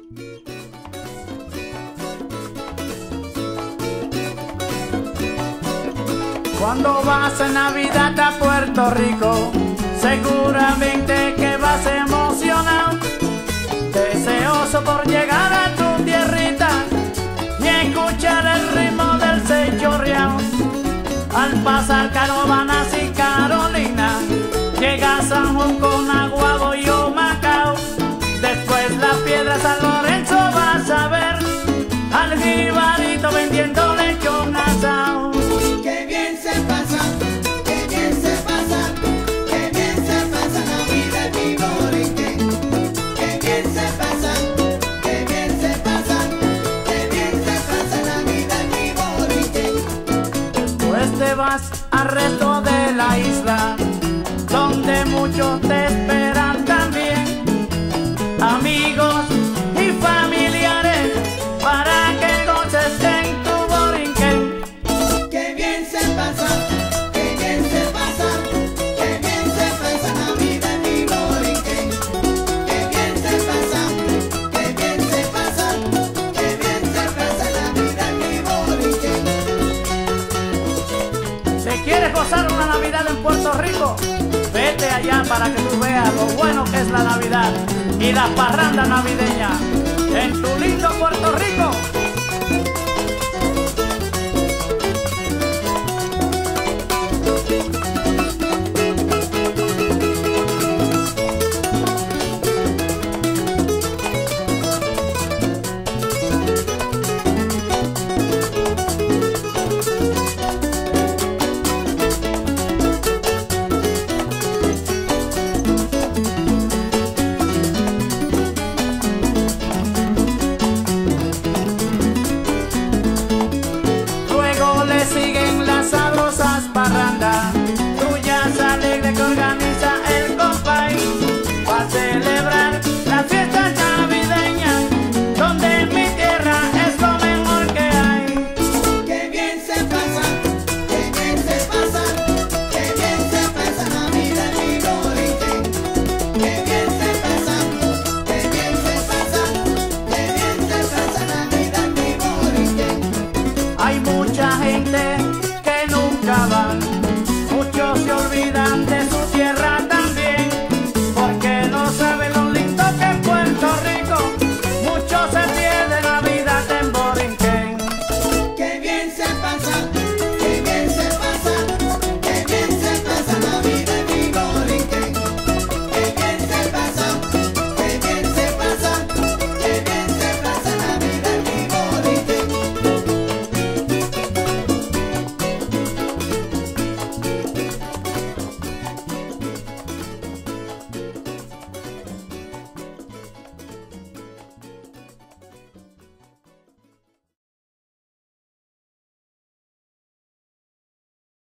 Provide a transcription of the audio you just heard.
Cuando vas en Navidad a Puerto Rico, seguramente que vas emocionado, deseoso por llegar a tu tierrita y escuchar el ritmo del sechorreao. Al pasar Canovanas y Carolina, llega a San Juan con Aguado y Humacao. Después Las Piedras, San Lorenzo vas a ver al jibarito vendiendo lechón asado. Qué bien se pasa, qué bien se pasa, qué bien se pasa la vida en mi Borinquen. Qué bien se pasa, qué bien se pasa, qué bien se pasa la vida en mi Borinquen. Pues te vas al resto de la isla, donde muchos te esperan también, amigos y familiares, para que goces en tu Borinquen. Qué bien se pasa, qué bien se pasa, qué bien se pasa la vida en mi Borinquen. Qué bien se pasa, qué bien se pasa, qué bien se pasa la vida en mi Borinquen. Si quieres gozar una Navidad en Puerto Rico, vete allá para que tú veas lo bueno que es la Navidad y la parranda navideña en tu lindo Puerto Rico.